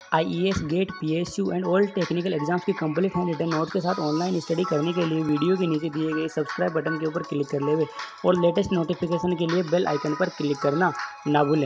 IAS, GATE, PSU and all technical exams की complete hand written note के साथ online study करने के लिए वीडियो के नीचे दिए गए सब्सक्राइब बटन के ऊपर क्लिक कर लेवे और लेटेस्ट नोटिफिकेशन के लिए बेल आइकन पर क्लिक करना ना भूलें।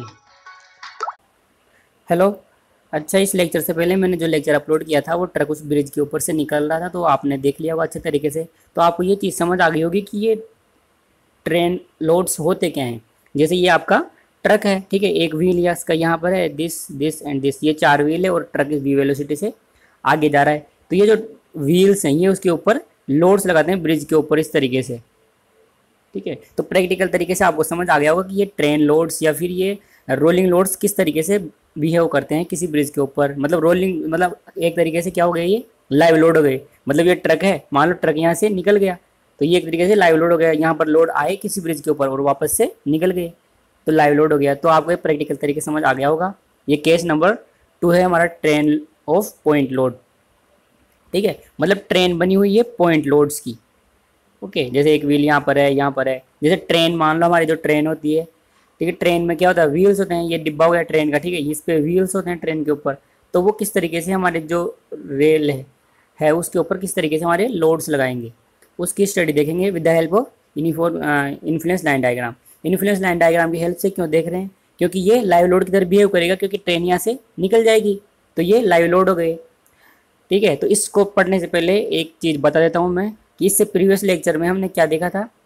हेलो, अच्छा इस लेक्चर से पहले मैंने जो लेक्चर अपलोड किया था वो ट्रक उस ब्रिज के ऊपर से निकल रहा था, तो आपने देख लिया होगा अच्छे तरीके से। तो आपको ये चीज़ समझ आ गई होगी कि ये ट्रेन लोड्स होते क्या हैं। जैसे ये आपका ट्रक है, ठीक है, एक व्हील या इसका यहाँ पर है दिस एंड दिस, ये 4 व्हील है और ट्रक इस वी वेलोसिटी से आगे जा रहा है। तो ये जो व्हील्स हैं ये उसके ऊपर लोड्स लगाते हैं ब्रिज के ऊपर इस तरीके से, ठीक है। तो प्रैक्टिकल तरीके से आपको समझ आ गया होगा कि ये ट्रेन लोड्स या फिर ये रोलिंग लोड्स किस तरीके से बिहेव करते हैं किसी ब्रिज के ऊपर। मतलब रोलिंग मतलब एक तरीके से क्या हो गया, ये लाइव लोड हो गए। मतलब ये ट्रक है, मान लो ट्रक यहाँ से निकल गया तो ये एक तरीके से लाइव लोड हो गया। यहाँ पर लोड आए किसी ब्रिज के ऊपर और वापस से निकल गए तो लाइव लोड हो गया। तो आपको ये प्रैक्टिकल तरीके समझ आ गया होगा। ये केस नंबर 2 है हमारा ट्रेन ऑफ पॉइंट लोड, ठीक है। मतलब ट्रेन बनी हुई है पॉइंट लोड्स की, ओके। जैसे एक व्हील यहाँ पर है, यहाँ पर है। जैसे ट्रेन मान लो हमारी जो ट्रेन होती है, ठीक है, ट्रेन में क्या होता है, व्हील्स होते हैं। ये डिब्बा हो गया ट्रेन का, ठीक है, इस पे व्हील्स होते हैं ट्रेन के ऊपर। तो वो किस तरीके से हमारे जो रेल है उसके ऊपर किस तरीके से हमारे लोड्स लगाएंगे उसकी स्टडी देखेंगे with the help of influence line diagram. Influence line diagram की हेल्प से क्यों देख रहे हैं, क्योंकि ये लाइव लोड की तरह बिहेव करेगा, क्योंकि ट्रेन यहाँ से निकल जाएगी तो ये लाइव लोड हो गए, ठीक है। तो इसको पढ़ने से पहले एक चीज़ बता देता हूँ मैं कि इससे प्रीवियस लेक्चर में हमने क्या देखा था,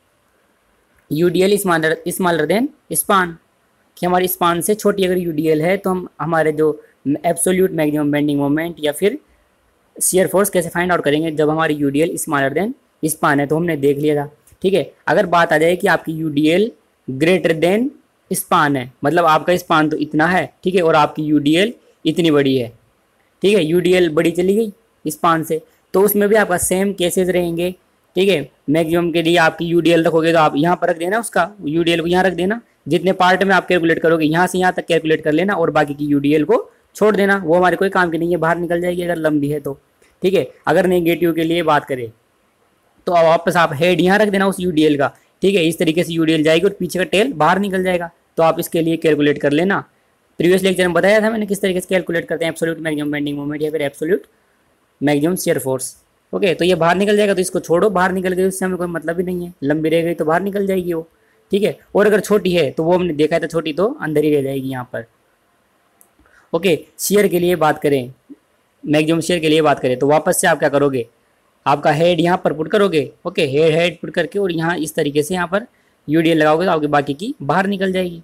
यूडीएल स्मॉलर देन स्पान, कि हमारी स्पान से छोटी अगर यूडीएल है तो हम हमारे जो एब्सोल्यूट मैक्सिमम बेंडिंग मोमेंट या फिर शियर फोर्स कैसे फाइंड आउट करेंगे जब हमारी यूडीएल स्मॉलर देन स्पान है। तो हमने देख लिया था, ठीक है। अगर बात आ जाए कि आपकी यूडीएल ग्रेटर देन स्पान है, मतलब आपका स्पान तो इतना है, ठीक है, और आपकी यूडीएल इतनी बड़ी है, ठीक है, यूडीएल बड़ी चली गई स्पान से, तो उसमें भी आपका सेम केसेस रहेंगे, ठीक है। मैक्सिमम के लिए आपकी यूडीएल रखोगे तो आप यहाँ पर रख देना, उसका यूडीएल को यहाँ रख देना। जितने पार्ट में आप कैलकुलेट करोगे यहाँ से यहाँ तक कैलकुलेट कर लेना और बाकी की यूडीएल को छोड़ देना, वो हमारे कोई काम की नहीं है, बाहर निकल जाएगी अगर लंबी है तो, ठीक है। अगर नेगेटिव के लिए बात करें तो वापस आप हेड यहाँ रख देना उस यूडीएल का, ठीक है। इस तरीके से यूडीएल जाएगी और पीछे का टेल बाहर निकल जाएगा। तो आप इसके लिए कैलकुलेट कर लेना। प्रीवियस लेक्चर में बताया था मैंने किस तरीके से कैलकुलेट करते हैं एब्सोल्यूट मैक्सिमम बेंडिंग मोमेंट या फिर absolute maximum shear force, okay. तो ये बाहर निकल जाएगा तो इसको छोड़ो, बाहर निकल गई उससे हमें कोई मतलब ही नहीं है, लंबी रह गई तो बाहर निकल जाएगी वो, ठीक है। और अगर छोटी है तो वो हमने देखा था छोटी तो अंदर ही रह जाएगी यहाँ पर, ओके। शेयर के लिए बात करें, मैक्सिमम शेयर के लिए बात करें तो वापस से आप क्या करोगे, आपका हेड यहाँ पर पुट करोगे, ओके, हेड पुट करके और यहाँ इस तरीके से यहाँ पर यूडीएल लगाओगे तो आपकी बाकी की बाहर निकल जाएगी।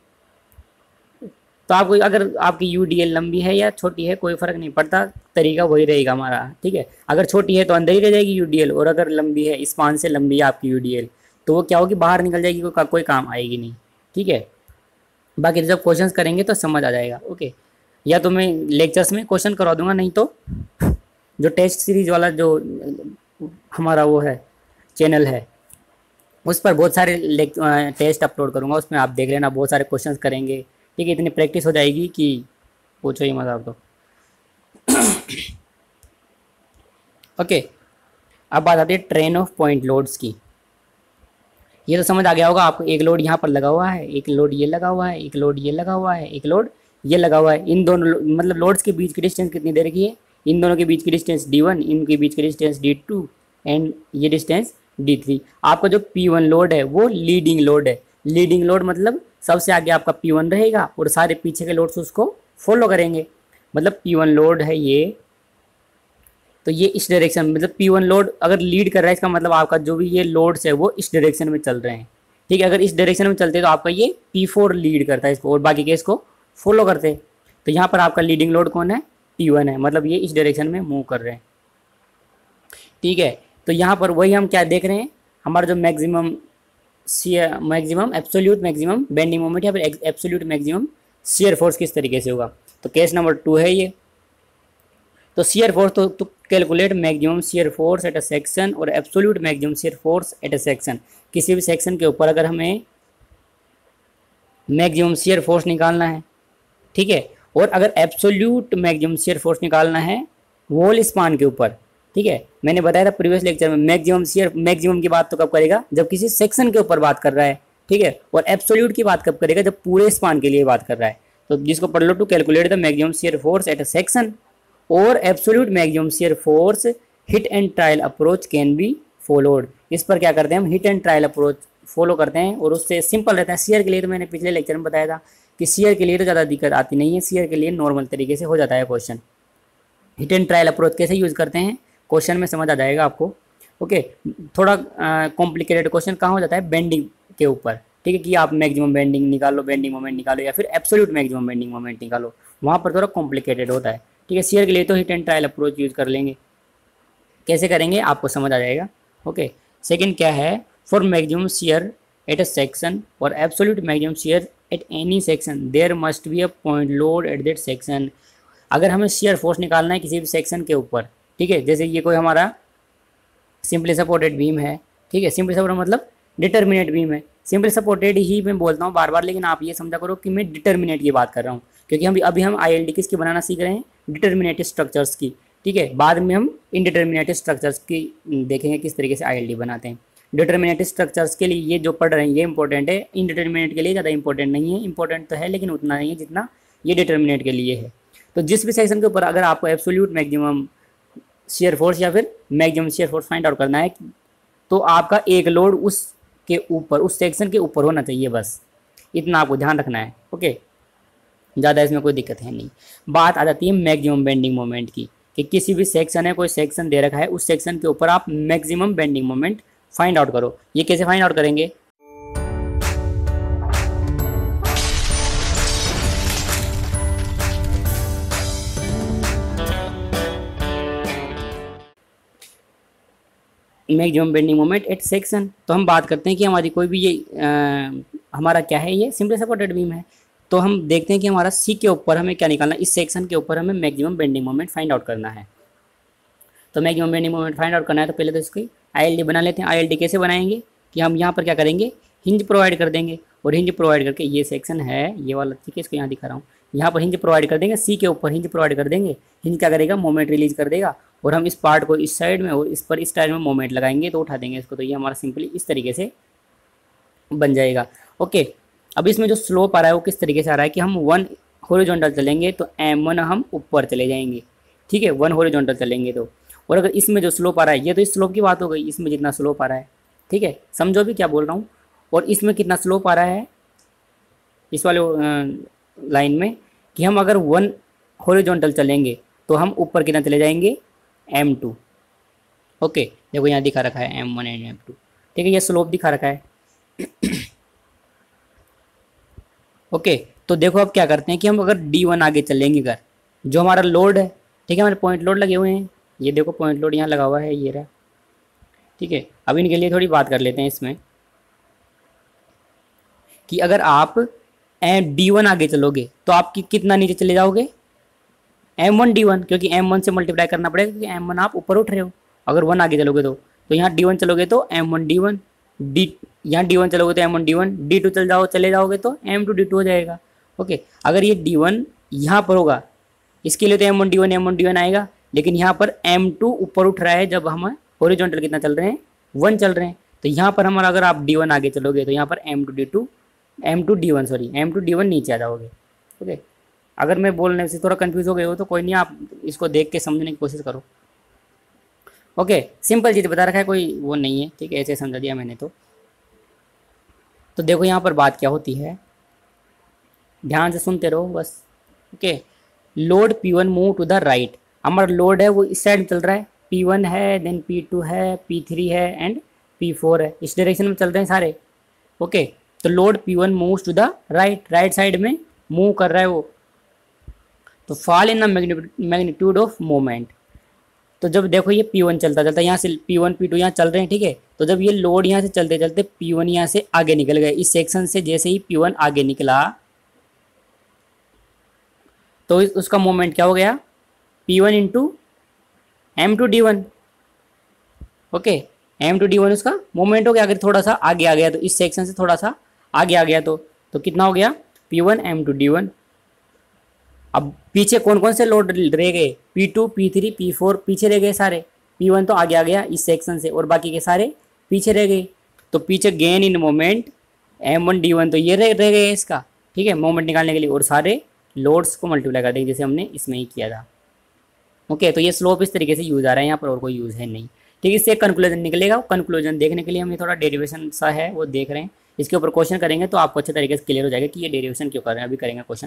तो आपको अगर आपकी यूडीएल लंबी है या छोटी है कोई फर्क नहीं पड़ता, तरीका वही रहेगा हमारा, ठीक है। अगर छोटी है तो अंदर ही रह जाएगी यूडीएल और अगर लंबी है, स्पान से लंबी है आपकी यूडीएल, तो वो क्या होगी, बाहर निकल जाएगी, कोई काम आएगी नहीं, ठीक है। बाकी जब क्वेश्चंस करेंगे तो समझ आ जाएगा, ओके। या तो मैं लेक्चर्स में क्वेश्चन करवा दूंगा, नहीं तो जो टेस्ट सीरीज वाला जो हमारा वो है चैनल है उस पर बहुत सारे टेस्ट अपलोड करूँगा, उसमें आप देख लेना, बहुत सारे क्वेश्चंस करेंगे, ठीक है। इतनी प्रैक्टिस हो जाएगी कि पूछो ही मत आप तो ओके। अब बात आती है ट्रेन ऑफ पॉइंट लोड्स की। ये तो समझ आ गया होगा आपको, एक लोड यहाँ पर लगा हुआ है, एक लोड ये लगा हुआ है, एक लोड ये लगा हुआ है, एक लोड ये लगा हुआ है। इन दोनों मतलब लोड्स के बीच की डिस्टेंस कितनी देर की है, इन दोनों के बीच की डिस्टेंस d1, इनके बीच की डिस्टेंस d2 एंड ये डिस्टेंस d3। आपका जो p1 लोड है वो लीडिंग लोड है। लीडिंग लोड मतलब सबसे आगे आपका p1 रहेगा और सारे पीछे के लोड्स उसको फॉलो करेंगे। मतलब p1 लोड है ये, तो ये इस डायरेक्शन मतलब p1 लोड अगर लीड कर रहा है इसका मतलब आपका जो भी ये लोड्स है वो इस डायरेक्शन में चल रहे हैं, ठीक है। अगर इस डायरेक्शन में चलते तो आपका ये p4 लीड करता है इसको और बाकी के इसको फॉलो करते हैं। तो यहाँ पर आपका लीडिंग लोड कौन है, p1 है, मतलब ये इस डायरेक्शन में मूव कर रहे हैं, ठीक है। तो यहाँ पर वही हम क्या देख रहे हैं, हमारा जो maximum absolute maximum bending moment या फिर एब्सोल्यूट मैक्सिमम शियर फोर्स किस तरीके से होगा। तो केस नंबर 2 है ये। तो शियर फोर्स तो calculate maximum shear force at a section और absolute maximum shear force at a section. किसी भी सेक्शन के ऊपर अगर हमें मैक्सिमम शियर फोर्स निकालना है, ठीक है, और अगर एब्सोल्यूट मैक्सिमम शियर फोर्स निकालना है होल स्पान के ऊपर, ठीक है। मैंने बताया था प्रीवियस लेक्चर में मैक्सिमम की बात तो कब करेगा जब किसी सेक्शन के ऊपर बात कर रहा है, ठीक है, और एब्सोल्यूट की बात कब करेगा जब पूरे स्पान के लिए बात कर रहा है। तो जिसको पढ़ लो, to calculate the maximum shear force at a section और absolute maximum shear force hit and trial approach can be followed. इस पर क्या करते हैं हम, hit and trial approach follow करते हैं और उससे सिंपल रहता है। शियर के लिए तो मैंने पिछले लेक्चर में बताया था कि शियर के लिए तो ज़्यादा दिक्कत आती नहीं है, शियर के लिए नॉर्मल तरीके से हो जाता है question. Hit and trial approach कैसे यूज़ करते हैं क्वेश्चन में समझ आ जाएगा आपको। ओके, थोड़ा कॉम्प्लिकेटेड क्वेश्चन कहाँ हो जाता है, बेंडिंग के ऊपर, ठीक है, कि आप मैक्सिमम बेंडिंग निकालो, बेंडिंग मोमेंट निकालो, या फिर एब्सोल्यूट मैक्सिमम बेंडिंग मोमेंट निकालो, वहाँ पर थोड़ा कॉम्प्लिकेटेड होता है। ठीक है, शियर के लिए तो hit and trial approach use कर लेंगे। कैसे करेंगे आपको समझ आ जाएगा। ओके, सेकंड क्या है, for maximum shear at a section और absolute maximum shear at any section there must be a point load at that section. अगर हमें शियर फोर्स निकालना है किसी भी सेक्शन के ऊपर, ठीक है, जैसे ये कोई हमारा सिंपली सपोर्टेड बीम है, ठीक है, सिंपली सपोर्टेड मतलब डिटर्मिनेट बीम है। सिंपली सपोर्टेड ही मैं बोलता हूँ बार बार, लेकिन आप ये समझा करो कि मैं डिटर्मिनेट की बात कर रहा हूँ, क्योंकि हम अभी हम ILD किसकी बनाना सीख रहे हैं, डिटर्मिनेट स्ट्रक्चर्स की। ठीक है, बाद में हम इनडिटर्मिनेट स्ट्रक्चर्स की देखेंगे किस तरीके से ILD बनाते हैं। डिटर्मिनेट स्ट्रक्चर्स के लिए ये जो पढ़ रहे हैं ये इंपॉर्टेंट है, इनडिटर्मिनेट के लिए ज़्यादा इंपॉर्टेंट नहीं है, इंपॉर्टेंट तो है लेकिन उतना नहीं है जितना ये डिटर्मिनेट के लिए है। तो जिस भी सेक्शन के ऊपर अगर आपको एब्सोल्यूट मैक्सिमम शियर फोर्स या फिर maximum shear force find out करना है, तो आपका एक लोड उसके ऊपर, उस सेक्शन के ऊपर होना चाहिए, बस इतना आपको ध्यान रखना है। ओके, ज़्यादा इसमें कोई दिक्कत है नहीं। बात आ जाती है मैक्सिमम बेंडिंग मोमेंट की, कि किसी भी सेक्शन है, कोई सेक्शन दे रखा है, उस सेक्शन के ऊपर आप maximum bending moment find out करो। ये कैसे फाइंड आउट करेंगे, maximum bending moment at section. तो हम बात करते हैं कि हमारी कोई भी ये हमारा क्या है, ये सिंपली सपोर्टेड बीम है, तो हम देखते हैं कि हमारा सी के ऊपर हमें क्या निकालना है, इस सेक्शन के ऊपर हमें maximum bending moment find out करना है। तो maximum bending moment find out करना है तो पहले तो इसकी ILD बना लेते हैं। ILD कैसे बनाएंगे कि हम यहाँ पर क्या करेंगे, हिंज प्रोवाइड कर देंगे, और हिंज प्रोवाइड करके ये सेक्शन है ये वाला, ठीक है, इसको यहाँ दिखा रहा हूँ, यहाँ पर हिंज प्रोवाइड कर देंगे, सी के ऊपर हिंज प्रोवाइड कर देंगे। हिंज क्या करेगा, मोमेंट रिलीज कर देगा, और हम इस पार्ट को इस साइड में और इस पर इस साइड में मोमेंट लगाएंगे तो उठा देंगे इसको। तो ये हमारा सिंपली इस तरीके से बन जाएगा। ओके, अब इसमें जो स्लोप आ रहा है वो किस तरीके से आ रहा है कि हम 1 हॉरिजॉन्टल चलेंगे तो M1 हम ऊपर चले जाएंगे, ठीक है, 1 हॉरिजॉन्टल चलेंगे तो। और अगर इसमें जो स्लोप आ रहा है, ये तो इस स्लोप की बात हो गई, इसमें जितना स्लोप आ रहा है, ठीक है, समझो भी क्या बोल रहा हूँ। और इसमें कितना स्लोप आ रहा है इस वाले लाइन में, कि हम अगर 1 हॉरिजॉन्टल चलेंगे तो हम ऊपर कितना चले जाएंगे, M2। ओके, देखो यहाँ दिखा रखा है M1 एंड M2, ठीक है, ये स्लोप दिखा रखा है। ओके, तो देखो अब क्या करते हैं कि हम अगर D1 आगे चलेंगे, अगर जो हमारा लोड है, ठीक है, हमारे पॉइंट लोड लगे हुए हैं, ये देखो पॉइंट लोड यहाँ लगा हुआ है, ये रहा, ठीक है। अब इनके लिए थोड़ी बात कर लेते हैं इसमें, कि अगर आप D1 आगे चलोगे तो आप कितना नीचे चले जाओगे, M1 D1, क्योंकि M1 से मल्टीप्लाई करना पड़ेगा, क्योंकि M1 आप ऊपर उठ रहे हो। अगर 1 आगे चलोगे तो यहाँ D1 चलोगे तो M1 D1, यहाँ D1 चलोगे तो M1 D1, D2 चले जाओगे तो M2 D2 हो जाएगा। ओके, अगर ये D1 यहाँ पर होगा, इसके लिए तो M1 D1 आएगा, लेकिन यहाँ पर M2 ऊपर उठ रहा है, जब हम हॉरिजॉन्टल कितना चल रहे हैं, 1 चल रहे हैं, तो यहाँ पर हमारा अगर आप D1 आगे चलोगे तो यहाँ पर M2 D1 नीचे आ जाओगे। ओके, अगर मैं बोलने से थोड़ा कंफ्यूज हो गए हो तो कोई नहीं, आप इसको देख के समझने की कोशिश करो। ओके, सिंपल चीज़ बता रखा है, कोई वो नहीं है, ठीक है, ऐसे समझा दिया मैंने। तो देखो यहाँ पर बात क्या होती है, ध्यान से सुनते रहो बस। Okay, load P1 move to the right, हमारा लोड है वो इस साइड में चल रहा है, P1 है, देन P2 है, P3 है एंड P4 है, इस डायरेक्शन में चल रहे हैं सारे। ओके, तो load P1 moves to the right side में मूव कर रहा है वो, तो fall in the magnitude of moment. तो जब देखो ये P1 चलता यहाँ से P1 P2 यहाँ चल रहे हैं, ठीक है, तो जब ये लोड यहाँ से चलते चलते P1 यहाँ से आगे निकल गए, इस सेक्शन से जैसे ही P1 आगे निकला तो उसका मोमेंट क्या हो गया, P1 into M2 D1। Okay, M2 D1 उसका मोमेंट हो गया। अगर थोड़ा सा आगे आ गया तो इस सेक्शन से थोड़ा सा आगे आ गया तो कितना हो गया, P1 M2 D1। अब पीछे कौन कौन से लोड रह गए, P2 P3 P4 पीछे रह गए सारे, P1 तो आगे आ गया इस सेक्शन से और बाकी के सारे पीछे रह गए। तो पीछे gain in moment M1 D1 तो ये रह गए इसका, ठीक है, मोमेंट निकालने के लिए, और सारे लोड्स को मल्टीप्लाई कर देंगे, जैसे हमने इसमें ही किया था। ओके, तो ये स्लोप इस तरीके से यूज़ आ रहा है यहाँ पर, और कोई यूज़ है नहीं। ठीक है, इससे कंक्लूजन निकलेगा। कंक्लूजन देखने के लिए हम ये थोड़ा डेरिवेशन सा है वो देख रहे हैं, इसके ऊपर क्वेश्चन करेंगे तो आपको अच्छे तरीके से क्लियर हो जाएगा कि ये डेरिवेशन क्यों कर रहे हैं। अभी करेंगे क्वेश्चन।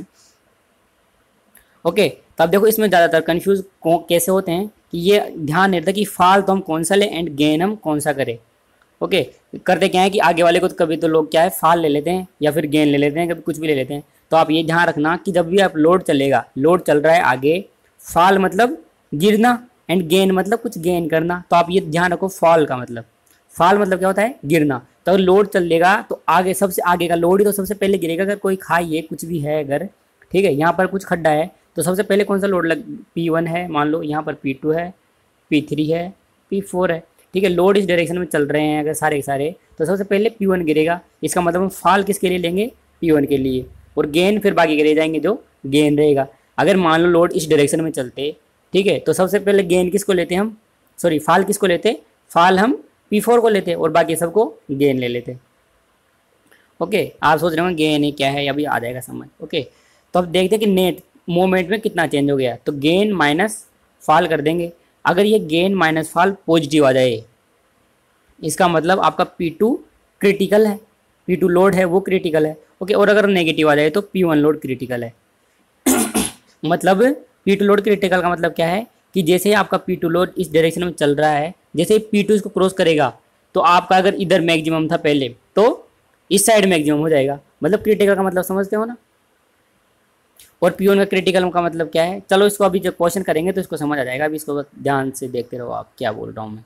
ओके, तो अब देखो इसमें ज़्यादातर कन्फ्यूज कैसे होते हैं कि ये ध्यान नहीं रहता कि फाल तो हम कौन सा लें एंड गेन हम कौन सा करें। ओके, करते क्या है कि आगे वाले को तो कभी तो लोग क्या है फाल ले लेते हैं या फिर गेन ले लेते हैं, कभी कुछ भी ले लेते हैं। तो आप ये ध्यान रखना कि जब भी आप लोड चलेगा, लोड चल रहा है आगे, फाल मतलब गिरना एंड गेन मतलब कुछ गेन करना। तो आप ये ध्यान रखो, फॉल का मतलब, फॉल मतलब क्या होता है, गिरना। तो अगर लोड चलेगा तो आगे सबसे आगे का लोड ही तो सबसे पहले गिरेगा। अगर कोई खाई है कुछ भी है अगर, ठीक है, यहाँ पर कुछ खड्डा है तो सबसे पहले कौन सा लोड लग, P1 है मान लो, यहाँ पर P2 है, P3 है, P4 है। ठीक है, लोड इस डायरेक्शन में चल रहे हैं अगर सारे सारे, तो सबसे पहले P1 गिरेगा। इसका मतलब हम फाल किसके लिए लेंगे, P1 के लिए, और गेन फिर बाकी गिरे जाएंगे जो गेन रहेगा। अगर मान लो लोड इस डायरेक्शन में चलते, ठीक है, तो सबसे पहले गेन किसको लेते हम, सॉरी फाल किसको लेते, फाल हम P4 को लेते और बाकी सबको गेन ले लेते। ओके, आप सोच रहे होंगे गेन ही क्या है, अभी आ जाएगा समझ। ओके, तो अब देखते हैं कि नेट मोमेंट में कितना चेंज हो गया। तो गेन माइनस फाल कर देंगे। अगर ये गेन माइनस फाल पॉजिटिव आ जाए, इसका मतलब आपका P2 क्रिटिकल है, P2 लोड है वो क्रिटिकल है। ओके, और अगर नेगेटिव आ जाए तो P1 लोड क्रिटिकल है। मतलब P2 लोड क्रिटिकल का मतलब क्या है कि जैसे आपका P2 लोड इस डायरेक्शन में चल रहा है, जैसे P2 इसको क्रॉस करेगा तो आपका अगर इधर मैक्सिमम था पहले तो इस साइड मैक्सिमम हो जाएगा। मतलब क्रिटिकल का मतलब समझते हो ना। और P1 का क्रिटिकल का मतलब क्या है, चलो इसको अभी जब क्वेश्चन करेंगे तो इसको समझ आ जाएगा। अभी इसको ध्यान से देखते रहो आप क्या बोल रहा हूँ मैं।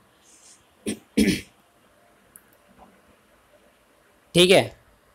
ठीक है,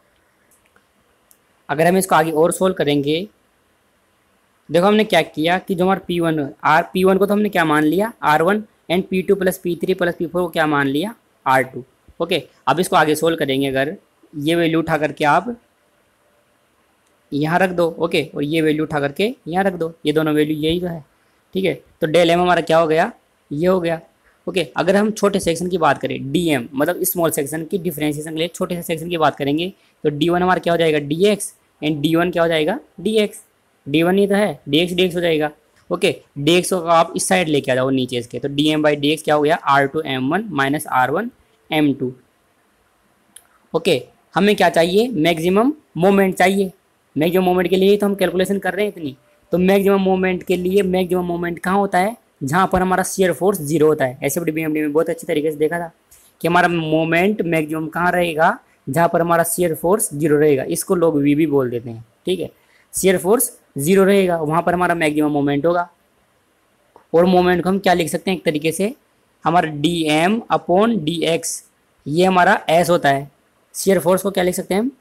अगर हम इसको आगे और सोल्व करेंगे, देखो हमने क्या किया कि जो हमारा P1 को तो हमने क्या मान लिया R1 and P2 plus P3 plus P4 को क्या मान लिया R2। ओके, अब इसको आगे सोल्व करेंगे। अगर ये वैल्यू उठा करके आप यहाँ रख दो, ओके, और ये वैल्यू उठा करके यहाँ रख दो, ये दोनों वैल्यू यही तो है। ठीक है, तो डेल एम हमारा क्या हो गया, ये हो गया। ओके, अगर हम छोटे सेक्शन की बात करें, DM मतलब स्मॉल सेक्शन की डिफरेंशिएशन के लिए छोटे से सेक्शन की बात करेंगे, तो D1 हमारा क्या हो जाएगा DX एंड D1 क्या हो जाएगा DX। D1 ही तो है, DX हो जाएगा। ओके, DX को आप इस साइड लेके आ जाओ नीचे इसके, तो DM/DX क्या हो गया R2M1 माइनस R1M2। ओके, हमें क्या चाहिए, मैक्सिमम मोमेंट चाहिए। मैक्सिमम मोमेंट के लिए तो हम कैलकुलेशन कर रहे हैं इतनी। तो मैक्सिमम मोमेंट के लिए मैक्सिमम मोमेंट कहाँ होता है, जहाँ पर हमारा शियर फोर्स जीरो होता है। SFD BMD में बहुत अच्छी तरीके से देखा था कि हमारा मोमेंट मैक्सिमम कहाँ रहेगा, जहाँ पर हमारा शियर फोर्स जीरो रहेगा। इसको लोग V भी बोल देते हैं। ठीक है, शियर फोर्स जीरो रहेगा, वहाँ पर हमारा मैक्सिमम मोमेंट होगा। और मोमेंट को हम क्या लिख सकते हैं, एक तरीके से हमारा DM/dx, ये हमारा S होता है। शियर फोर्स को क्या लिख सकते हैं हम,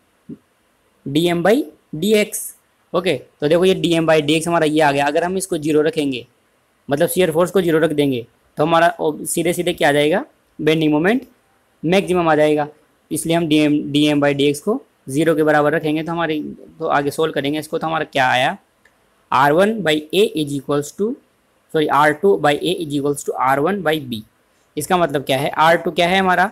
DM/dx। ओके, तो देखो ये DM/dx हमारा ये आ गया। अगर हम इसको जीरो रखेंगे, मतलब शियर फोर्स को जीरो रख देंगे, तो हमारा सीधे सीधे क्या आ जाएगा, बेंडिंग मोमेंट मैक्सिमम आ जाएगा। इसलिए हम DM/dx को जीरो के बराबर रखेंगे। तो हमारी तो आगे सोल्व करेंगे इसको, तो हमारा क्या आया, R1/A is equals to R2/A is equals to R1/B। इसका मतलब क्या है, R2 क्या है हमारा,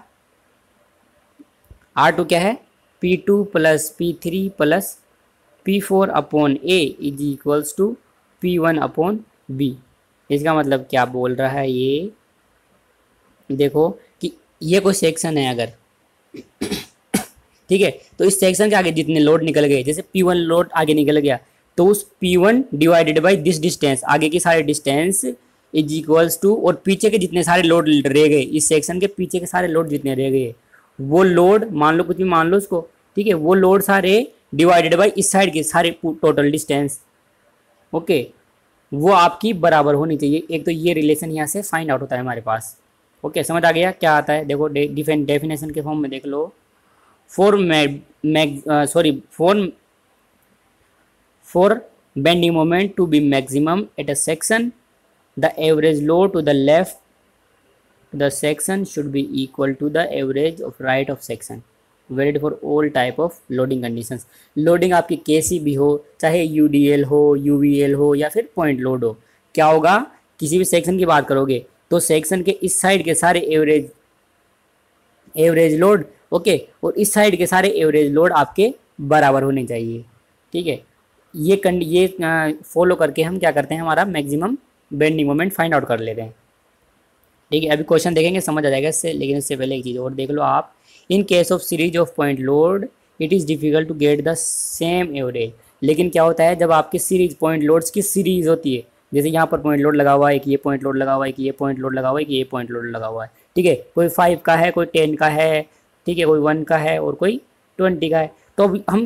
R2 क्या है, P2 plus P3 plus P4 upon A is equals to P1 upon B। इसका मतलब क्या बोल रहा है, ये देखो कि ये कोई सेक्शन है अगर, ठीक है, तो इस सेक्शन के आगे जितने लोड निकल गए, जैसे P1 लोड आगे निकल गया, तो उस P1 divided by this distance, आगे की सारे डिस्टेंस इज इक्वल्स टू, और पीछे के जितने सारे लोड रह गए, इस सेक्शन के पीछे के सारे लोड जितने रह गए, वो लोड मान लो, कुछ भी मान लो उसको, ठीक है, वो लोड सारे डिवाइडेड बाई इस साइड के सारे टोटल डिस्टेंस, ओके, वो आपकी बराबर होनी चाहिए। एक तो ये रिलेशन यहाँ से फाइंड आउट होता है हमारे पास। ओके, समझ आ गया क्या आता है, देखो डेफिनेशन के फॉर्म में देख लो। for bending moment to be maximum at a section, the average load to the left the section should be equal to the average of right of section, valid for all type of loading conditions। Loading आपकी कैसी भी हो, चाहे UDL हो, UVL हो या फिर point load हो, क्या होगा, किसी भी सेक्शन की बात करोगे तो सेक्शन के इस साइड के सारे एवरेज लोड, ओके, और इस साइड के सारे एवरेज लोड आपके बराबर होने चाहिए। ठीक है, ये फॉलो करके हम क्या करते हैं, हमारा maximum bending moment find out कर लेते हैं। ठीक है, अभी क्वेश्चन देखेंगे, समझ आ जाएगा इससे, लेकिन इससे पहले एक चीज़ और देख लो आप। In case of series of point load it is difficult to get the same average. लेकिन क्या होता है, जब आपकी सीरीज पॉइंट लोड्स की सीरीज होती है, जैसे यहाँ पर पॉइंट लोड लगा हुआ है, एक ये पॉइंट लोड लगा हुआ है, एक ये पॉइंट लोड लगा हुआ है, एक ये पॉइंट लोड लगा हुआ है, ठीक है, कोई 5 का है, कोई 10 का है, ठीक है, कोई 1 का है और कोई 20 का है। तो अभी हम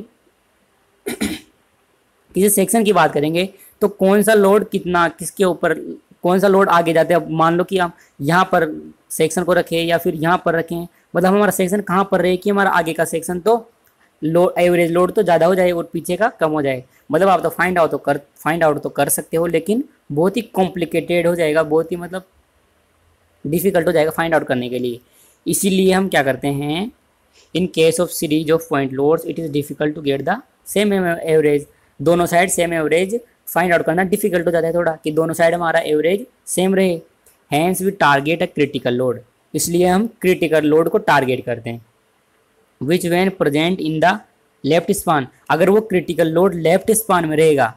किसी सेक्शन की बात करेंगे तो कौन सा लोड कितना, किसके ऊपर कौन सा लोड आगे जाते हैं। अब मान लो कि हम यहाँ पर सेक्शन को रखें या फिर यहाँ पर रखें, मतलब हमारा सेक्शन कहाँ पर रहे कि हमारा आगे का सेक्शन तो लोड, एवरेज लोड तो ज़्यादा हो जाए और पीछे का कम हो जाए। मतलब आप तो फाइंड आउट तो कर सकते हो, लेकिन बहुत ही कॉम्प्लिकेटेड हो जाएगा, बहुत ही मतलब डिफिकल्ट हो जाएगा फाइंड आउट करने के लिए। इसीलिए हम क्या करते हैं, in case of series of point loads it is difficult to get the same average. दोनों side same average find out करना डिफिकल्ट हो जाता है थोड़ा, कि दोनों साइड हमारा एवरेज सेम रहे। Hence we target a critical load, इसलिए हम क्रिटिकल लोड को टारगेट करते हैं। Which when present in the left span, अगर वो क्रिटिकल लोड लेफ्ट स्पान में रहेगा,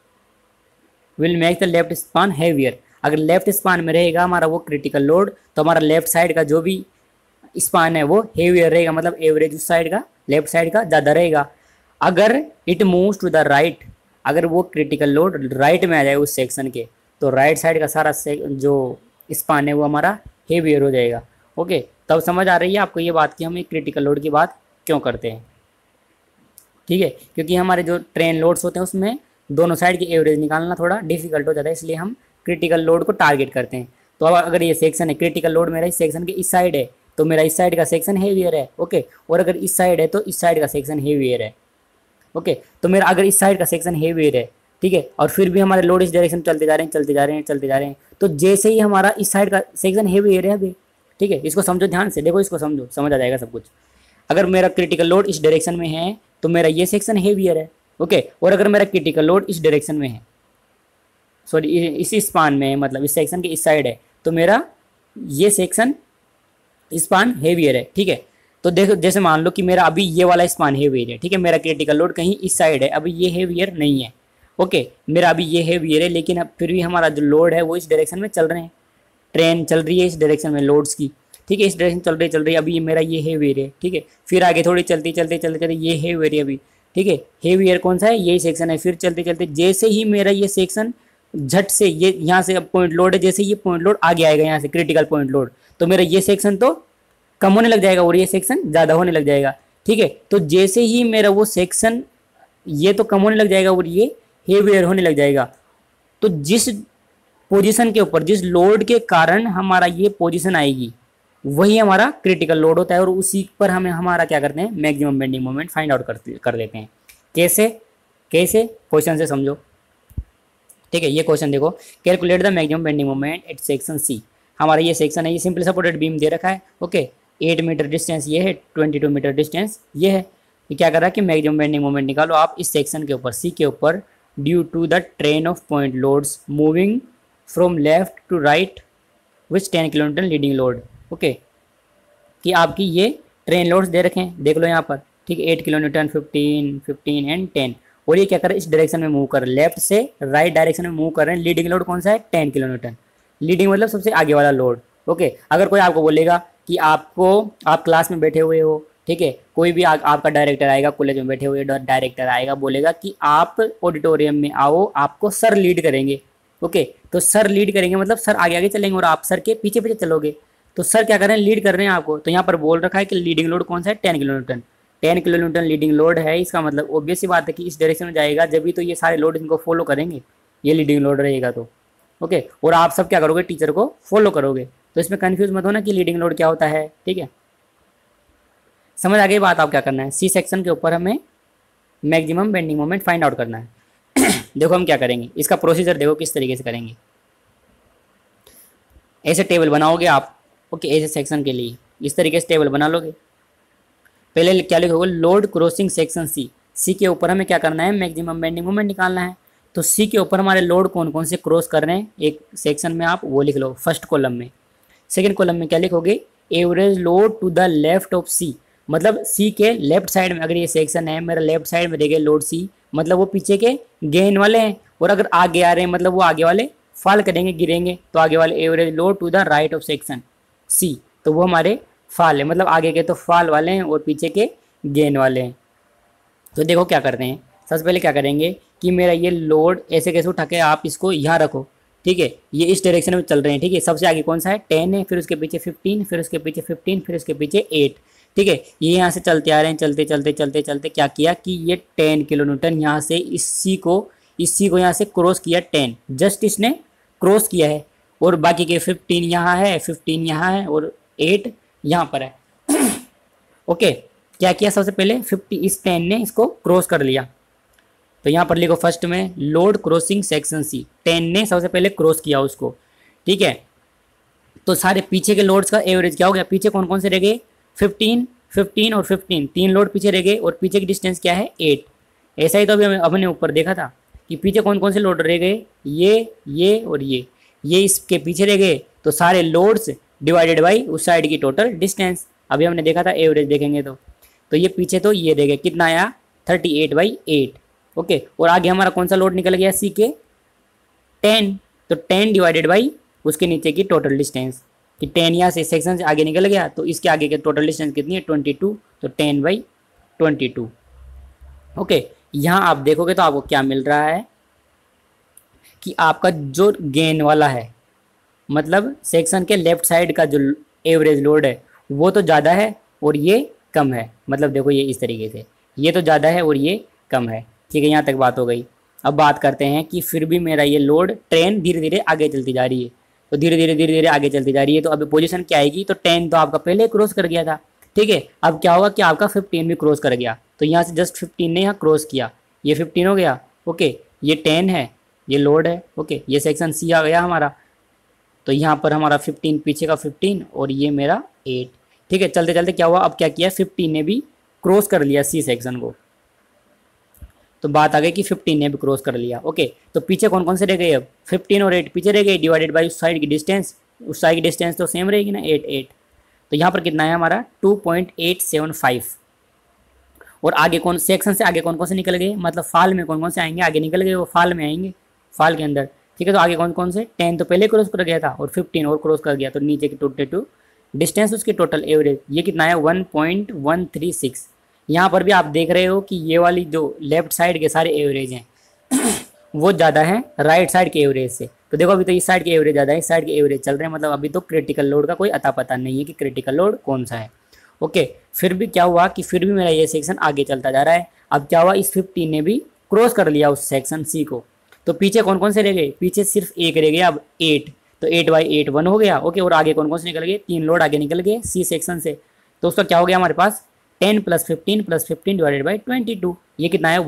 will make the left span heavier. अगर लेफ्ट स्पान में रहेगा हमारा वो क्रिटिकल लोड, तो हमारा लेफ्ट साइड का जो भी स्पान है वो हेवियर रहेगा, मतलब एवरेज उस साइड का, लेफ्ट साइड का ज़्यादा रहेगा। अगर it moves to the right, अगर वो क्रिटिकल लोड राइट में आ जाए उस सेक्शन के, तो राइट साइड का सारा जो स्पान है वो हमारा हेवियर हो जाएगा। ओके, तब समझ आ रही है आपको ये बात कि हम एक क्रिटिकल लोड की बात क्यों करते हैं। ठीक है, क्योंकि हमारे जो ट्रेन लोड्स होते हैं उसमें दोनों साइड की एवरेज निकालना थोड़ा डिफिकल्ट हो जाता है, इसलिए हम क्रिटिकल लोड को टारगेट करते हैं। तो अब अगर ये सेक्शन है, क्रिटिकल लोड मेरा इस सेक्शन के इस साइड है, तो मेरा इस साइड का सेक्शन हेवियर है। ओके, और अगर इस साइड है तो इस साइड का सेक्शन हेवियर है। ओके, तो मेरा अगर इस साइड का सेक्शन हेवियर है, ठीक है, और फिर भी हमारे लोड इस डायरेक्शन में चलते जा रहे हैं, चलते जा रहे हैं, चलते जा रहे हैं, तो जैसे ही हमारा इस साइड का सेक्शन हेवियर है अभी, ठीक है, इसको समझो ध्यान से, देखो इसको समझो, समझ आ जाएगा सब कुछ। अगर मेरा क्रिटिकल लोड इस डायरेक्शन में है तो मेरा ये सेक्शन हेवियर है। ओके, और अगर मेरा क्रिटिकल लोड इस डायरेक्शन में है, सॉरी इसी स्पान में है, मतलब इस सेक्शन के इस साइड है, तो मेरा ये सेक्शन स्पान हेवियर है। ठीक है, तो देखो जैसे मान लो कि मेरा अभी ये वाला स्पान हेवियर है, ठीक है, मेरा क्रिटिकल लोड कहीं इस साइड है, अभी ये हेवियर नहीं है। ओके, मेरा अभी ये हेवियर है, लेकिन अब फिर भी हमारा जो लोड है वो इस डायरेक्शन में चल रहे हैं, ट्रेन चल रही है इस डायरेक्शन में लोड्स की, ठीक है, इस डायरेक्शन चल रही है, अभी मेरा ये हेवियर है। ठीक है, फिर आगे थोड़ी चलते चलते ये हेवियर है अभी, ठीक है, हेवियर कौन सा है, यही सेक्शन है। फिर चलते चलते जैसे ही मेरा ये सेक्शन झट से ये यहाँ से अब पॉइंट लोड है, जैसे ये पॉइंट लोड आगे आएगा यहाँ से क्रिटिकल पॉइंट लोड, तो मेरा ये सेक्शन तो कम होने लग जाएगा और ये सेक्शन ज़्यादा होने लग जाएगा। ठीक है, तो जैसे ही मेरा वो सेक्शन ये तो कम होने लग जाएगा और ये हेवियर होने लग जाएगा, तो जिस पोजीशन के ऊपर, जिस लोड के कारण हमारा ये पोजीशन आएगी, वही हमारा क्रिटिकल लोड होता है, और उसी पर हमें हमारा क्या करते हैं, maximum bending moment find out कर लेते हैं। कैसे कैसे क्वेश्चन से समझो। ठीक है, ये क्वेश्चन देखो, calculate the maximum bending moment at section C. हमारा ये सेक्शन है, ये सिंपल सपोर्टेड बीम दे रखा है। ओके, 8 मीटर डिस्टेंस ये है, 22 मीटर डिस्टेंस ये है। ये क्या कर रहा है कि मैक्सिमम बेंडिंग मोमेंट निकालो आप इस सेक्शन के ऊपर, सी के ऊपर, due to the train of point loads moving from left to right which 10 kilometre leading load. Okay, कि आपकी ये ट्रेन लोड्स दे रखे हैं, देख लो यहाँ पर, ठीक है, 8 किलोमीटर, 15 एंड 10, और ये क्या कर रहे हैं, इस डायरेक्शन में मूव कर रहे हैं, लेफ्ट से राइट डायरेक्शन में मूव कर रहे हैं। लीडिंग लोड कौन सा है, 10 किलोमीटर। लीडिंग मतलब सबसे आगे वाला लोड। ओके, अगर कोई आपको बोलेगा कि आप क्लास में बैठे हुए हो, ठीक है, कोई भी आपका डायरेक्टर आएगा, कॉलेज में बैठे हुए डायरेक्टर आएगा, बोलेगा कि आप ऑडिटोरियम में आओ, आपको सर लीड करेंगे। ओके, तो सर लीड करेंगे मतलब सर आगे आगे चलेंगे और आप सर के पीछे पीछे चलोगे, तो सर क्या कर रहे हैं, लीड कर रहे हैं आपको। तो यहाँ पर बोल रखा है कि लीडिंग लोड कौन सा है, 10 किलोमीटर। 10 किलोमीटर लीडिंग लोड है, इसका मतलब ऑब्वियस सी बात है कि इस डायरेक्शन में जाएगा, जब भी तो ये सारे लोड इनको फॉलो करेंगे, ये लीडिंग लोड रहेगा तो। ओके, और आप सब क्या करोगे, टीचर को फॉलो करोगे, तो इसमें कंफ्यूज मत होना कि लीडिंग लोड क्या होता है। ठीक है, समझ आ गई बात। आप क्या करना है, सी सेक्शन के ऊपर हमें maximum bending moment find out करना है। देखो हम क्या करेंगे, इसका प्रोसीजर देखो किस तरीके से करेंगे। ऐसे टेबल बनाओगे आप, ओके, ऐसे सेक्शन के लिए इस तरीके से टेबल बना लोगे। पहले क्या लिखोगे, load crossing section C. C के ऊपर हमें क्या करना है, मैक्सिमम बेंडिंग मोमेंट निकालना है। तो सी के ऊपर हमारे लोड कौन कौन से क्रॉस कर रहे हैं एक सेक्शन में, आप वो लिख लो फर्स्ट कॉलम में। सेकंड कॉलम में क्या लिखोगे, average load to the left of C. मतलब सी के लेफ्ट साइड में अगर ये सेक्शन है मेरा, लेफ्ट साइड में रहेगा लोड सी, मतलब वो पीछे के गेन वाले हैं, और अगर आगे आ रहे हैं मतलब वो आगे वाले फॉल करेंगे, गिरेंगे, तो आगे वाले average load to the right of section C, तो वो हमारे फॉल है, मतलब आगे के तो फॉल वाले हैं और पीछे के गेन वाले हैं। तो देखो क्या करते हैं, सबसे पहले क्या करेंगे कि मेरा ये लोड ऐसे कैसे उठा के आप इसको यहाँ रखो, ठीक है, ये इस डायरेक्शन में चल रहे हैं, ठीक है, सबसे आगे कौन सा है 10 है, फिर उसके पीछे 15, फिर उसके पीछे 15, फिर उसके पीछे 8, ठीक है, ये यहाँ से चलते आ रहे हैं, चलते चलते चलते चलते क्या किया कि ये 10 किलो न्यूटन यहाँ से इस सी को यहाँ से क्रॉस किया, 10 जस्ट इसने क्रॉस किया है, और बाकी के 15 यहाँ है, 15 यहाँ है, और 8 यहाँ पर है। ओके, क्या किया सबसे पहले 50 इस 10 ने इसको क्रॉस कर लिया, तो यहाँ पर लिखो फर्स्ट में लोड क्रॉसिंग सेक्शन सी, 10 ने सबसे पहले क्रॉस किया उसको, ठीक है, तो सारे पीछे के लोड्स का एवरेज क्या हो गया, पीछे कौन कौन से रह गए 15, 15 और 15, 3 लोड पीछे रह गए, और पीछे की डिस्टेंस क्या है 8। ऐसा ही तो अभी हमने ऊपर देखा था कि पीछे कौन कौन से लोड रह गए, ये और ये इसके पीछे रह गए, तो सारे लोड्स डिवाइडेड बाई उस साइड की टोटल डिस्टेंस, अभी हमने देखा था एवरेज देखेंगे तो ये पीछे तो ये रह गए, कितना आया 38/8। ओके, और आगे हमारा कौन सा लोड निकल गया सी के 10, तो 10 डिवाइडेड बाई उसके नीचे की टोटल डिस्टेंस, कि 10 यहाँ से सेक्शन से आगे निकल गया, तो इसके आगे के टोटल डिस्टेंस कितनी है 22, तो 10/22। ओके, यहाँ आप देखोगे तो आपको क्या मिल रहा है कि आपका जो गेन वाला है, मतलब सेक्शन के लेफ्ट साइड का जो एवरेज लोड है वो तो ज़्यादा है और ये कम है, मतलब देखो ये इस तरीके से, ये तो ज़्यादा है और ये कम है, ठीक है, यहाँ तक बात हो गई। अब बात करते हैं कि फिर भी मेरा ये लोड ट्रेन धीरे धीरे आगे चलती जा रही है, तो धीरे धीरे आगे चलती जा रही है, तो अभी पोजीशन क्या आएगी, तो 10 तो आपका पहले क्रॉस कर गया था, ठीक है, अब क्या होगा कि आपका 15 भी क्रॉस कर गया, तो यहाँ से जस्ट 15 ने यहाँ क्रॉस किया, ये 15 हो गया, ओके, ये 10 है, ये लोड है, ओके, ये सेक्शन सी आ गया हमारा, तो यहाँ पर हमारा 15 पीछे का 15 और ये मेरा 8, ठीक है, चलते चलते क्या हुआ, अब क्या किया 15 ने भी क्रॉस कर लिया सी सेक्शन को, तो बात आ गई कि 15 ने भी क्रॉस कर लिया। ओके, तो पीछे कौन कौन से रह गए, अब 15 और 8 पीछे रह गए, डिवाइडेड बाई उस साइड की डिस्टेंस, उस साइड की डिस्टेंस तो सेम रहेगी ना 8, तो यहाँ पर कितना है हमारा 2.875, और आगे कौन सेक्शन से आगे कौन कौन से निकल गए, मतलब फाल में कौन कौन से आएंगे, आगे निकल गए वो फाल में आएंगे, फाल के अंदर, ठीक है, तो आगे कौन कौन से 10 तो पहले क्रॉस कर गया था और 15 और क्रॉस कर गया, तो नीचे की 22 डिस्टेंस उसकी टोटल एवरेज ये कितना है 1.136। यहाँ पर भी आप देख रहे हो कि ये वाली जो लेफ्ट साइड के सारे एवरेज हैं वो ज़्यादा है राइट साइड के एवरेज से, तो देखो अभी तो इस साइड के एवरेज ज़्यादा है, इस साइड के एवरेज चल रहे हैं, मतलब अभी तो क्रिटिकल लोड का कोई अता पता नहीं है कि क्रिटिकल लोड कौन सा है। ओके, फिर भी क्या हुआ कि फिर भी मेरा ये सेक्शन आगे चलता जा रहा है, अब क्या हुआ इस 15 ने भी क्रॉस कर लिया उस सेक्शन सी को, तो पीछे कौन कौन से रह गए, पीछे सिर्फ एक रह गया अब 8, तो 8/8 1 हो गया। ओके, और आगे कौन कौन से निकल गए, 3 लोड आगे निकल गए सी सेक्शन से, तो उसका क्या हो गया हमारे पास 10 + 15 + 15 डिवाइडेड बाई 22, ये कितना है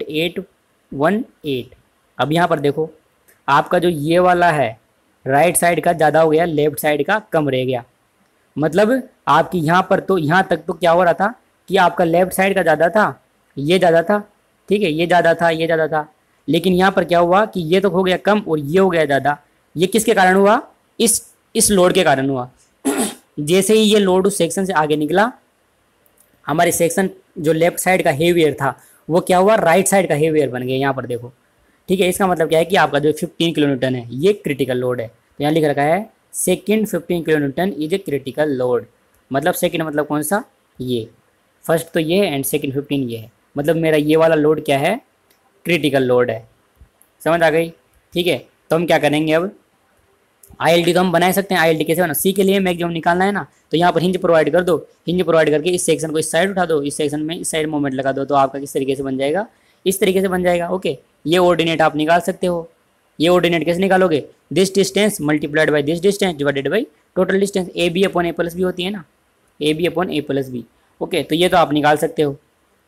1.818। अब यहाँ पर देखो आपका जो ये वाला है राइट साइड का ज़्यादा हो गया, लेफ्ट साइड का कम रह गया, मतलब आपकी यहाँ पर तो यहाँ तक तो क्या हो रहा था कि आपका लेफ्ट साइड का ज़्यादा था, ये ज़्यादा था, ठीक है, ये ज़्यादा था, ये ज़्यादा था, लेकिन यहाँ पर क्या हुआ कि ये तो हो गया कम और ये हो गया ज़्यादा। ये किसके कारण हुआ, इस लोड के कारण हुआ। जैसे ही ये लोड उस सेक्शन से आगे निकला, हमारे सेक्शन जो लेफ्ट साइड का हेवियर था वो क्या हुआ राइट साइड का हेवियर बन गया, यहाँ पर देखो, ठीक है, इसका मतलब क्या है कि आपका जो 15 किलो न्यूटन है ये क्रिटिकल लोड है, तो यहाँ लिख रखा है second 15 kilo newton is a critical load, मतलब सेकेंड मतलब कौन सा, ये फर्स्ट तो ये है एंड सेकेंड 15 ये है, मतलब मेरा ये वाला लोड क्या है क्रिटिकल लोड है, समझ आ गई, ठीक है। तो हम क्या करेंगे अब ILD तो हम बना सकते हैं, ILD कैसे बना, सी के लिए मैक्सिमम निकालना है ना, तो यहाँ पर हिंज प्रोवाइड कर दो, हिंज प्रोवाइड करके इस सेक्शन को इस साइड उठा दो, इस सेक्शन में इस साइड मोमेंट लगा दो, तो आपका किस तरीके से बन जाएगा, इस तरीके से बन जाएगा। ओके, ये ऑर्डिनेट आप निकाल सकते हो, ये ऑर्डिनेट कैसे निकालोगे, this distance multiplied by this distance divided by total distance, AB/A+B होती है ना, AB/A+B। ओके, तो ये तो आप निकाल सकते हो।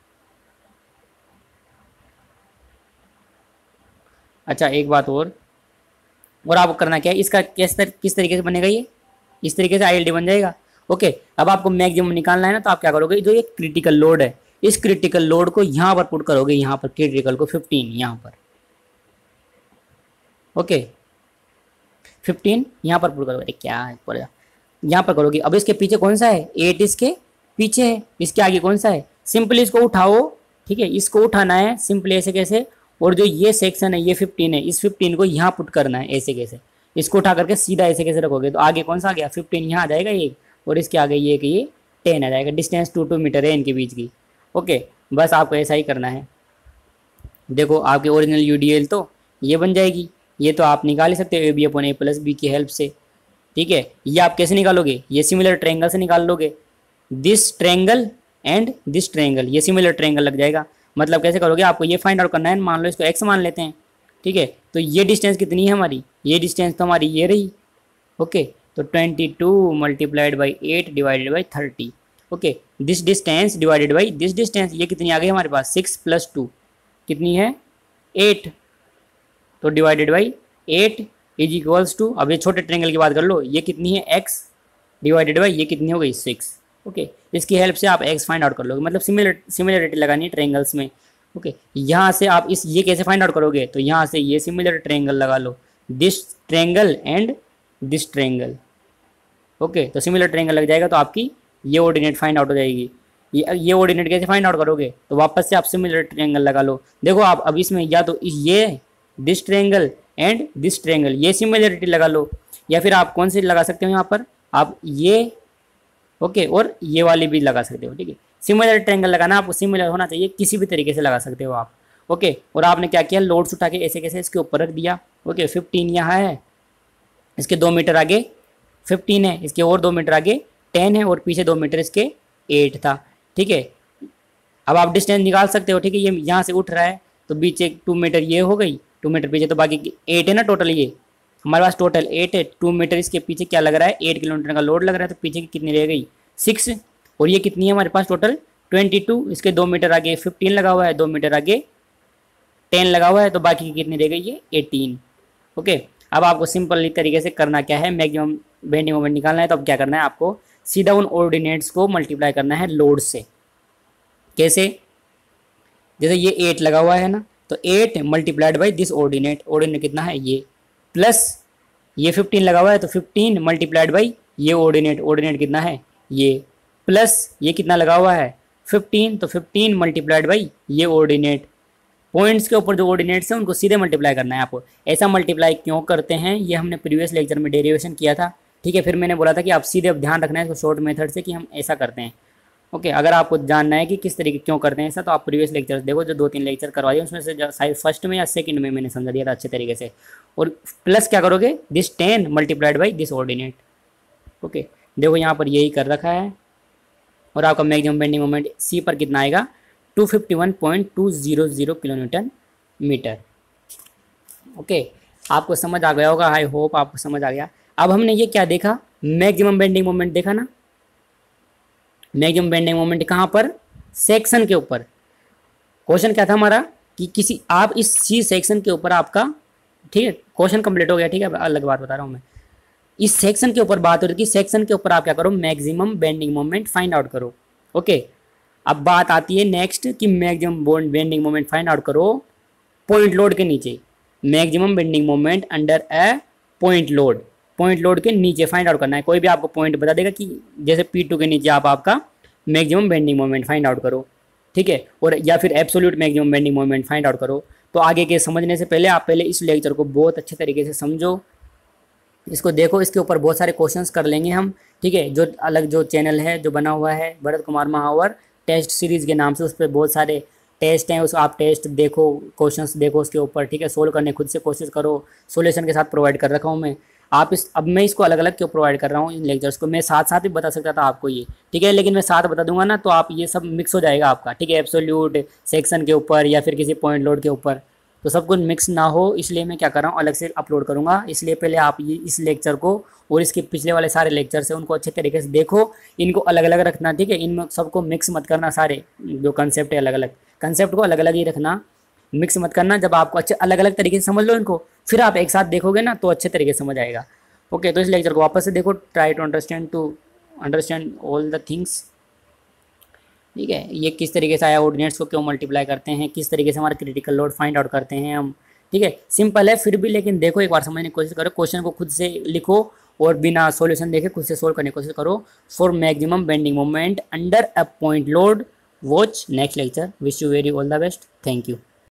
अच्छा, एक बात और आपको करना क्या है, इसका किस तरीके से बनेगा, ये इस तरीके से ILD बन जाएगा। ओके, अब आपको मैक्सिमम निकालना है ना, तो आप क्या करोगे, जो ये क्रिटिकल लोड है इस क्रिटिकल लोड को यहाँ पर पुट करोगे, यहाँ पर क्रिटिकल को 15 यहाँ पर, ओके 15 यहाँ पर पुट करोगे, क्या है पर यहाँ पर करोगे। अब इसके पीछे कौन सा है 8, इसके पीछे है, इसके आगे कौन सा है, सिंपली इसको उठाओ, ठीक है, इसको उठाना है सिंपली ऐसे कैसे, और जो ये सेक्शन है ये 15 है, इस 15 को यहाँ पुट करना है ऐसे कैसे, इसको उठा करके सीधा ऐसे कैसे रखोगे तो आगे कौन सा आ गया 15 यहाँ आ जाएगा ये, और इसके आगे ये कि ये 10 आ जाएगा, डिस्टेंस 2 मीटर है इनके बीच की। ओके, बस आपको ऐसा ही करना है। देखो आपके ओरिजिनल यूडीएल तो ये बन जाएगी, ये तो आप निकाल ही सकते हो A B upon A plus B की हेल्प से, ठीक है। ये आप कैसे निकालोगे, ये सिमिलर ट्रायंगल से निकाल लोगे, this triangle and this triangle, ये सिमिलर ट्रायंगल लग जाएगा। मतलब कैसे करोगे, आपको ये फाइंड आउट करना है, मान लो इसको एक्स मान लेते हैं, ठीक है। तो ये डिस्टेंस कितनी है हमारी, ये डिस्टेंस तो हमारी ये रही, ओके। तो 22 multiplied by 8 divided by 30, okay. This distance divided by this distance, ये कितनी आ गई हमारे पास 6 + 2 कितनी है 8, तो divided by 8 is equals to, अब ये छोटे ट्रायंगल की बात कर लो, ये कितनी है x डिवाइडेड बाई ये कितनी हो गई 6, ओके। इसकी हेल्प से आप x फाइंड आउट कर लोगे, मतलब सिमिलरिटी लगानी है ट्रायंगल्स में, ओके। यहाँ से आप इस ये कैसे फाइंड आउट करोगे, तो यहाँ से ये सिमिलर ट्रायंगल लगा लो, this triangle and this triangle, okay. तो सिमिलर ट्रायंगल लग जाएगा तो आपकी ये ऑर्डिनेट फाइंड आउट हो जाएगी। ये ऑर्डिनेट कैसे फाइंड आउट करोगे, तो वापस से आप सिमिलर ट्रायंगल लगा लो। देखो आप अब इसमें या तो ये this triangle and this triangle ये सिमिलरिटी लगा लो, या फिर आप कौन सी लगा सकते हो यहाँ पर, आप ये, ओके, और ये वाली भी लगा सकते हो, ठीक है। सिमिलर ट्रायंगल लगाना आपको सिमिलर होना चाहिए, किसी भी तरीके से लगा सकते हो आप, ओके। और आपने क्या किया, लोड्स उठा के ऐसे कैसे इसके ऊपर रख दिया, ओके। 15 यहाँ है, इसके 2 मीटर आगे 15 है, इसके और 2 मीटर आगे 10 है, और पीछे 2 मीटर इसके 8 था, ठीक है। अब आप डिस्टेंस निकाल सकते हो, ठीक है। ये यहाँ से उठ रहा है तो बीच 2 मीटर ये हो गई, 2 मीटर पीछे, तो बाकी 8 है ना टोटल, ये हमारे पास टोटल 8 है, 2 मीटर इसके पीछे क्या लग रहा है 8 किलोमीटर का लोड लग रहा है, तो पीछे की कितनी रह गई 6, और ये कितनी है हमारे पास टोटल 22, इसके 2 मीटर आगे 15 लगा हुआ है, 2 मीटर आगे 10 लगा हुआ है, तो बाकी की कितनी रह गई ये 18, ओके। अब आपको सिंपल तरीके से करना क्या है, मैक्सिमम बेंडिंग मोमेंट निकालना है, तो अब क्या करना है आपको, सीधा उन ऑर्डिनेट्स को मल्टीप्लाई करना है लोड से। कैसे, जैसे ये 8 लगा हुआ है ना, तो 8 multiplied by this ordinate, ordinate कितना है ये, प्लस ये 15 लगा हुआ है, तो 15 मल्टीप्लाइड बाई ये ऑर्डिनेट, ऑर्डिनेट कितना है ये, प्लस ये कितना लगा हुआ है 15, तो 15 मल्टीप्लाइड बाई ये ऑर्डिनेट। पॉइंट्स के ऊपर जो ऑर्डिनेट्स हैं उनको सीधे मल्टीप्लाई करना है आपको। ऐसा मल्टीप्लाई क्यों करते हैं, ये हमने प्रीवियस लेक्चर में डेरिवेशन किया था, ठीक है। फिर मैंने बोला था कि आप सीधे अब ध्यान रखना है इसको शॉर्ट मेथड से कि हम ऐसा करते हैं, ओके। अगर आपको जानना है कि किस तरीके क्यों करते हैं ऐसा, तो आप प्रीवियस लेक्चर्स देखो, जो 2-3 लेक्चर करवाए उसमें से शायद फर्स्ट में या सेकंड में मैंने समझा दिया था अच्छे तरीके से। और प्लस क्या करोगे, this 10 multiplied by this ordinate, okay. देखो यहाँ पर यही कर रखा है, और आपका मैक्सिमम बेंडिंग मोमेंट सी पर कितना आएगा 251.200 किलोन्यूटन मीटर, ओके। आपको समझ आ गया होगा, आई होप आपको समझ आ गया। अब हमने ये क्या देखा, मैक्सिमम बेंडिंग मोमेंट देखा ना, मैक्सिमम बेंडिंग मोमेंट कहाँ पर, सेक्शन के ऊपर। क्वेश्चन क्या था हमारा कि किसी आप इस सी सेक्शन के ऊपर आपका, ठीक है, क्वेश्चन कंप्लीट हो गया, ठीक है। अलग बात बता रहा हूँ मैं, इस सेक्शन के ऊपर बात हो रही थी, सेक्शन के ऊपर आप क्या करो, maximum bending moment find out करो, ओके। अब बात आती है नेक्स्ट कि maximum bending moment find out करो पॉइंट लोड के नीचे, maximum bending moment under a point load, point load के नीचे फाइंड आउट करना है। कोई भी आपको पॉइंट बता देगा कि जैसे P2 के नीचे आप आपका maximum bending moment find out करो, ठीक है, और या फिर absolute maximum bending moment find out करो। तो आगे के समझने से पहले आप पहले इस लेक्चर को बहुत अच्छे तरीके से समझो, इसको देखो, इसके ऊपर बहुत सारे क्वेश्चंस कर लेंगे हम, ठीक है। जो अलग जो चैनल है जो बना हुआ है भरत कुमार महावर टेस्ट सीरीज़ के नाम से, उस पर बहुत सारे टेस्ट हैं, उस आप टेस्ट देखो, क्वेश्चंस देखो उसके ऊपर, ठीक है। सोल्व करने खुद से कोशिश करो, सॉल्यूशन के साथ प्रोवाइड कर रखा हूँ मैं। आप अब मैं इसको अलग अलग क्यों प्रोवाइड कर रहा हूँ इन लेक्चर्स को, मैं साथ साथ ही बता सकता था आपको ये, ठीक है, लेकिन मैं साथ बता दूंगा ना तो आप ये सब मिक्स हो जाएगा आपका, ठीक है। एब्सोल्यूट सेक्शन के ऊपर या फिर किसी पॉइंट लोड के ऊपर, तो सब कुछ मिक्स ना हो, इसलिए मैं क्या कर रहा हूँ अलग से अपलोड करूँगा। इसलिए पहले आप ये इस लेक्चर को और इसके पिछले वाले सारे लेक्चर्स हैं उनको अच्छे तरीके से देखो, इनको अलग अलग रखना, ठीक है। इनमें सबको मिक्स मत करना, सारे जो कंसेप्ट है अलग अलग कंसेप्ट को अलग अलग ही रखना, मिक्स मत करना। जब आपको अच्छे अलग अलग तरीके से समझ लो इनको, फिर आप एक साथ देखोगे ना तो अच्छे तरीके से समझ आएगा, ओके। तो इस लेक्चर को वापस से देखो, try to understand all the things, ठीक है। ये किस तरीके से आया, ऑर्डिनेट्स को क्यों मल्टीप्लाई करते हैं, किस तरीके से हमारा क्रिटिकल लोड फाइंड आउट करते हैं हम, ठीक है। सिंपल है फिर भी, लेकिन देखो एक बार समझने की कोशिश करो, क्वेश्चन को खुद से लिखो और बिना सॉल्यूशन देखे खुद से सोल्व करने की कोशिश करो। For maximum bending moment under a point load watch next lecture. Wish you very all the best. Thank you.